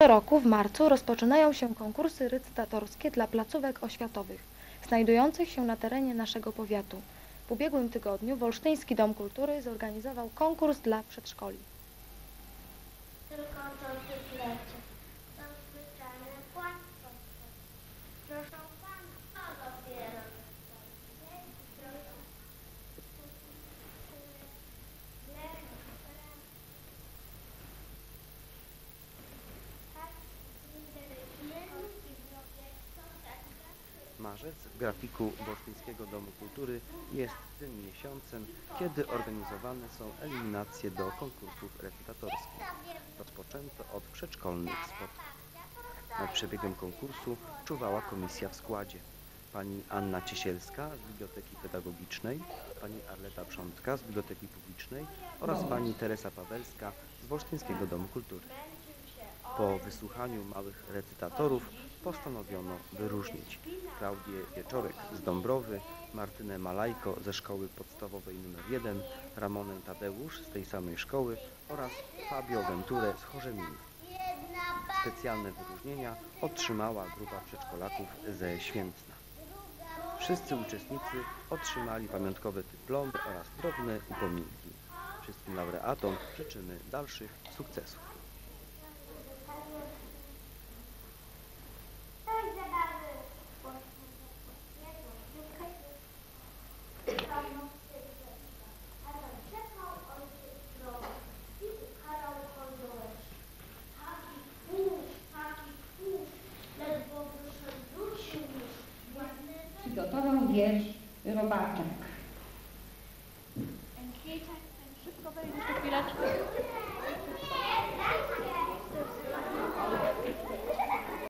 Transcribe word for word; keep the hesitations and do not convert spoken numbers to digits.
Co roku w marcu rozpoczynają się konkursy recytatorskie dla placówek oświatowych znajdujących się na terenie naszego powiatu. W ubiegłym tygodniu Wolsztyński Dom Kultury zorganizował konkurs dla przedszkoli. Tylko to wyplecie. To zwyczajne płatko. Proszę pana, to dopiero. Marzec w grafiku Wolsztyńskiego Domu Kultury jest tym miesiącem, kiedy organizowane są eliminacje do konkursów recytatorskich. Rozpoczęto od przedszkolnych spotkań. Nad przebiegiem konkursu czuwała komisja w składzie. Pani Anna Ciesielska z Biblioteki Pedagogicznej, pani Arleta Brzątka z Biblioteki Publicznej oraz pani Teresa Pawelska z Wolsztyńskiego Domu Kultury. Po wysłuchaniu małych recytatorów postanowiono wyróżnić Klaudię Wieczorek z Dąbrowy, Martynę Malajko ze Szkoły Podstawowej numer jeden, Ramonę Tadeusz z tej samej szkoły oraz Fabio Venturę z Chorzemina. Specjalne wyróżnienia otrzymała grupa przedszkolaków ze Święcna. Wszyscy uczestnicy otrzymali pamiątkowe dyplomy oraz drobne upominki. Wszystkim laureatom życzymy dalszych sukcesów. Przygotował wiersz Robaczek. Szybko wejdziesz na chwileczkę.